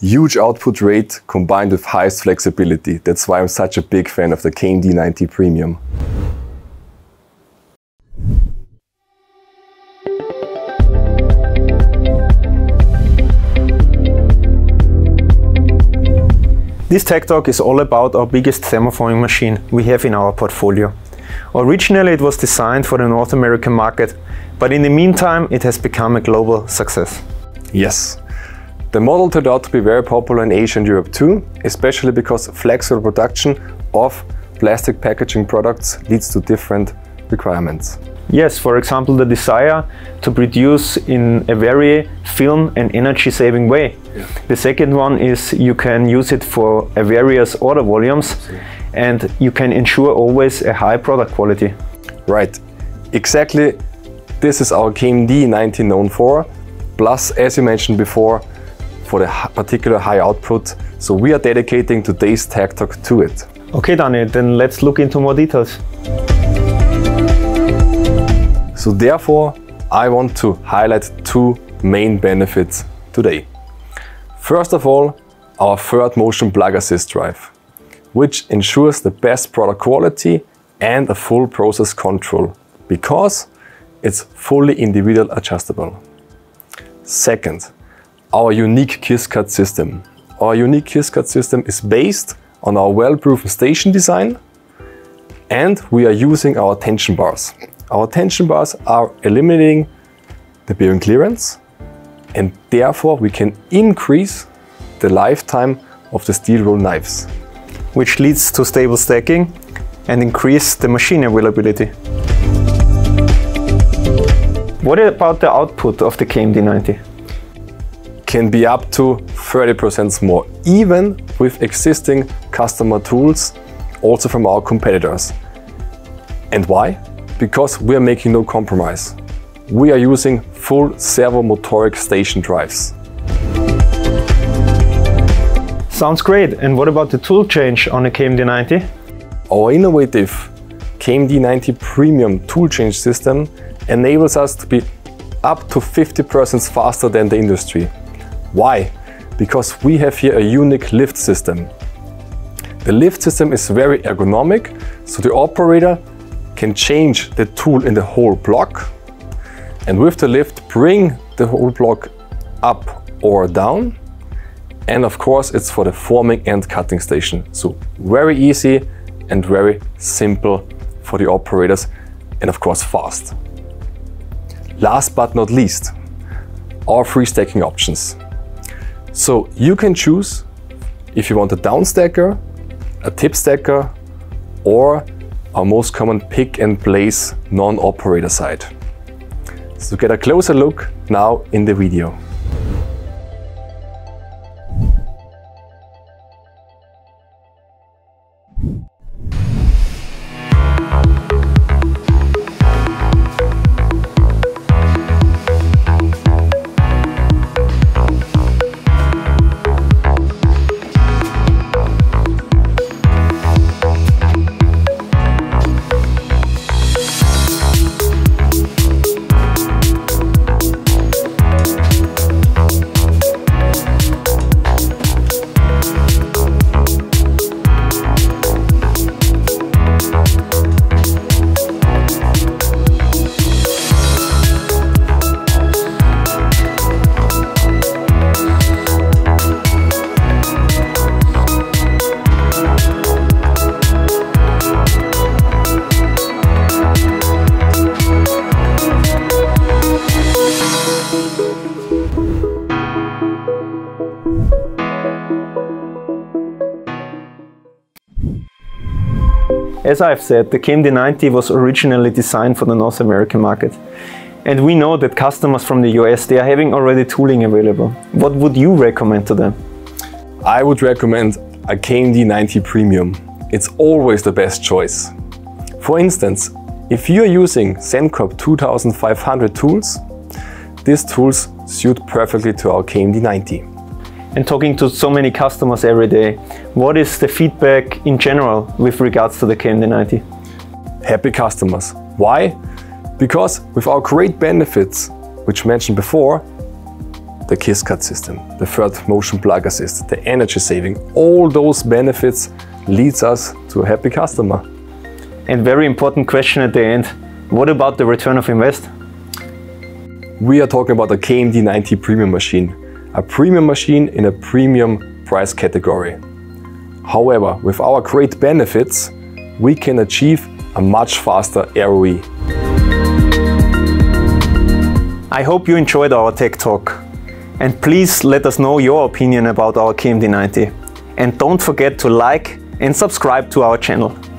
Huge output rate combined with highest flexibility. That's why I'm such a big fan of the KMD90 Premium. This Tech Talk is all about our biggest thermoforming machine we have in our portfolio. Originally it was designed for the North American market, but in the meantime it has become a global success. Yes. The model turned out to be very popular in Asia and Europe too, especially because flexible production of plastic packaging products leads to different requirements. Yes, for example, the desire to produce in a very film and energy saving way. Yeah. The second one is you can use it for various order volumes and you can ensure always a high product quality. Right, exactly. This is our KMD90 known for, plus, as you mentioned before, for the particular high output. So we are dedicating today's Tech Talk to it. Okay, Daniel, then let's look into more details. So therefore, I want to highlight two main benefits today. First of all, our third motion plug assist drive, which ensures the best product quality and a full process control, because it's fully individual adjustable. Second, our unique KissCut system. Our unique KissCut system is based on our well-proven station design, and we are using our tension bars. Our tension bars are eliminating the bearing clearance, and therefore we can increase the lifetime of the steel roll knives, which leads to stable stacking and increase the machine availability. What about the output of the KMD90? Can be up to 30% more, even with existing customer tools, also from our competitors. And why? Because we are making no compromise. We are using full servomotoric station drives. Sounds great. And what about the tool change on the KMD90? Our innovative KMD90 Premium tool change system enables us to be up to 50% faster than the industry. Why? Because we have here a unique lift system. The lift system is very ergonomic, so the operator can change the tool in the whole block, and with the lift bring the whole block up or down. And of course it's for the forming and cutting station. So very easy and very simple for the operators, and of course fast. Last but not least, our free stacking options. So you can choose if you want a down stacker, a tip stacker, or our most common pick and place non-operator side. So get a closer look now in the video. As I've said, the KMD90 was originally designed for the North American market. And we know that customers from the US, they are having already tooling available. What would you recommend to them? I would recommend a KMD90 Premium. It's always the best choice. For instance, if you're using Sencorp 2500 tools, these tools suit perfectly to our KMD90. And talking to so many customers every day, what is the feedback in general with regards to the KMD90? Happy customers. Why? Because with our great benefits, which mentioned before, the KISS-Cut system, the third motion plug assist, the energy saving, all those benefits leads us to a happy customer. And very important question at the end, what about the return of invest? We are talking about a KMD 90 premium machine, a premium machine in a premium price category. However, with our great benefits, we can achieve a much faster ROE. I hope you enjoyed our tech talk. And please let us know your opinion about our KMD 90. And don't forget to like and subscribe to our channel.